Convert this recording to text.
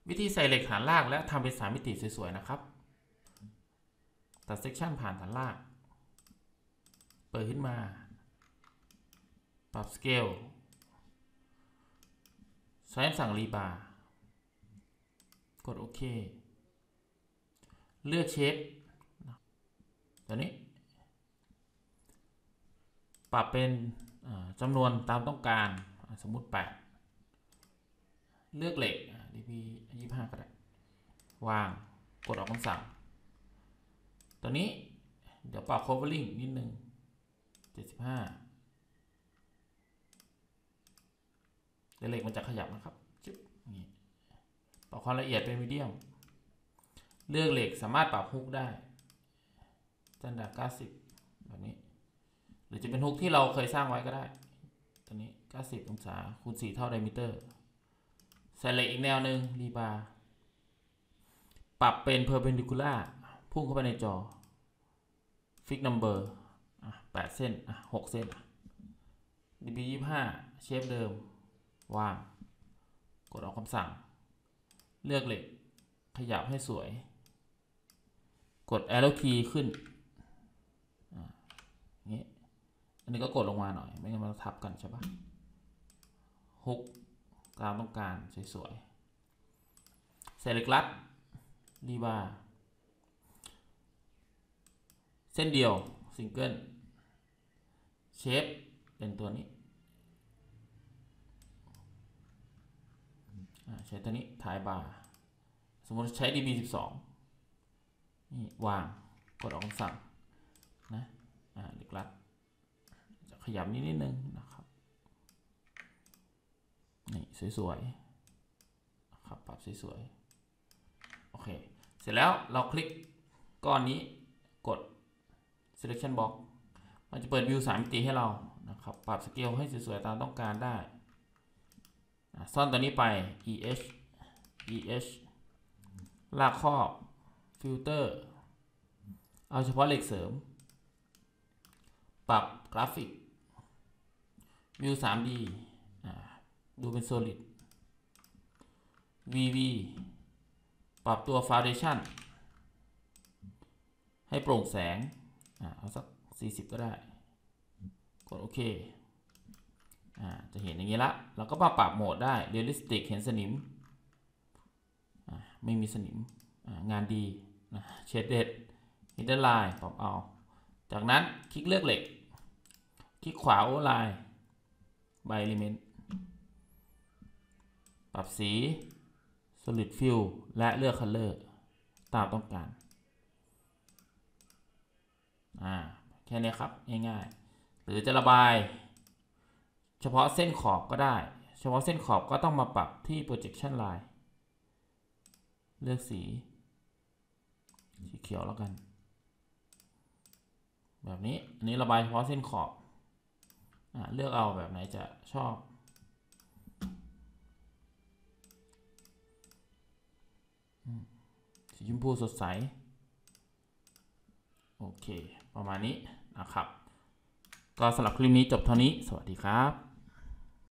วิธีใส่เหล็กฐานรากและทำเป็น3 มิติสวยๆนะครับตัดเซกชันผ่านฐานรากเปิดขึ้นมาปรับสเกลใช้คำสั่งรีบาร์กดโอเคเลือกเชฟตัวนี้ปรับเป็นจำนวนตามต้องการสมมุติ8เลือกเหล็กdp 25ก็ได้วางกดออกคำสั่งตัวนี้เดี๋ยวปรับ covering นิดนึง75เหล็กมันจะขยับนะครับจิ๊บนี่ปรับความละเอียดเป็นมีเดียมเลือกเหล็กสามารถปรับฮุกได้สแตนดาร์ด90แบบนี้หรือจะเป็นฮุกที่เราเคยสร้างไว้ก็ได้ตัวนี้90องศาคูณ4เท่าไดมิเตอร์ใส่เหล็กอีกแนวหนึ่งรีบาร์ปรับเป็น perpendicular พุ่งเข้าไปในจอ fix number 8 เส้น6 เส้นdp 25เชฟเดิมวางกดออกคำสั่งเลือกเหล็กขยับให้สวยกด arrow key ขึ้นนี้อันนี้ก็กดลงมาหน่อยไม่งั้นมันทับกันใช่ปะฮุกตามต้องการสวยๆใส่เหล็กรัดรีบาร์เส้นเดียวซิงเกิลเชฟเป็นตัวนี้ใช้ตัวนี้ถ่ายบาร์สมมติใช้ db 12นี่วางกดออกคำสั่งนะเหล็กรัดจะขยับนิดนึงนะครับนี่สวยๆนะครับปรับสวยๆโอเคเสร็จแล้วเราคลิกก้อนนี้กด selection box มันจะเปิดวิว3 มิติให้เรานะครับปรับสเกลให้สวยๆตามต้องการได้ซ่อนตัวนี้ไป eh ลากครอบฟิลเตอร์เอาเฉพาะเหล็กเสริมปรับกราฟิกวิว 3D ดูเป็น solid vv ปรับตัว foundation ให้โปร่งแสงเอาสัก40ก็ได้กดโอเคจะเห็นอย่างนี้ละเราก็มาปรับโหมดได้ realistic เห็นสนิมไม่มีสนิมงานดีshaded hidden line ปรับเอาจากนั้นคลิกเลือกเหล็กคลิกขวา overline by element ปรับสี solid fill และเลือก color ตามต้องการแค่นี้ครับง่ายๆหรือจะระบายเฉพาะเส้นขอบก็ได้เฉพาะเส้นขอบก็ต้องมาปรับที่ projection line เลือกสีเขียวแล้วกันแบบนี้อันนี้ระบายเฉพาะเส้นขอบเลือกเอาแบบไหนจะชอบสีชมพูสดใสโอเคประมาณนี้นะครับก็สำหรับคลิปนี้จบเท่านี้สวัสดีครับ